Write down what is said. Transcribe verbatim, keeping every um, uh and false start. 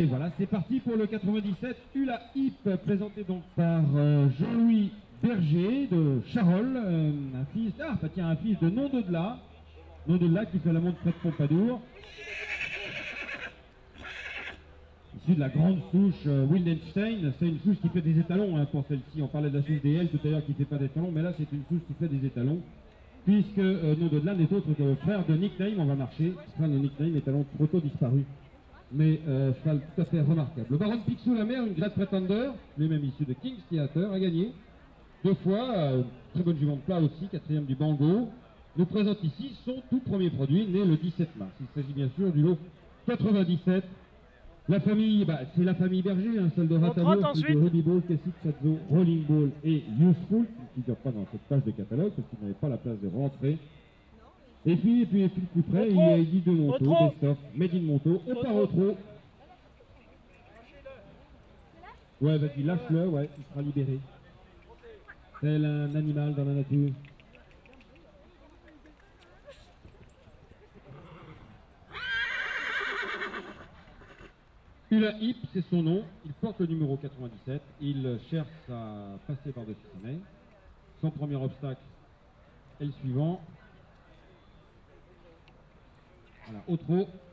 Et voilà, c'est parti pour le quatre-vingt-dix-sept Hula Hip, présenté donc par euh, Jean-Louis Berger de Charolles, euh, un fils, ah, bah tiens, un fils de Nom de là, Nom de là qui fait la montre près de Pompadour. Issu de la grande souche euh, Wildenstein, c'est une souche qui fait des étalons hein, pour celle-ci. On parlait de la souche D L tout à l'heure qui ne fait pas d'étalons, mais là c'est une souche qui fait des étalons. Puisque euh, Nom de là n'est autre que le frère de Nickname, on va marcher, frère de Nickname, étalon trop tôt disparu. Mais euh, cheval tout à fait remarquable. Le baron de Picsou la mer, une Great Pretender, lui-même issu de King's Theatre, a gagné deux fois, euh, très bonne jument de plat aussi, quatrième du Bango. Nous présente ici son tout premier produit, né le dix-sept mars. Il s'agit bien sûr du lot quatre-vingt-dix-sept. La famille, bah, c'est la famille Berger, hein, celle de Ratalo, celle de Ruby Ball, Cassis, Chatzo, Rolling Ball et Useful, qui ne figurent pas dans cette page de catalogue parce qu'ils n'avaient pas la place de rentrer. Et puis, et puis, et puis plus près, il y a Eddie de Monto, Best-of, Made in Monto, on part au trot. Ouais, vas-y, lâche-le, ouais, il sera libéré. Tel un animal dans la nature. Hula Hip, c'est son nom, il porte le numéro quatre-vingt-dix-sept, il cherche à passer par-dessus sa main. Son premier obstacle est le suivant. Voilà, au trot.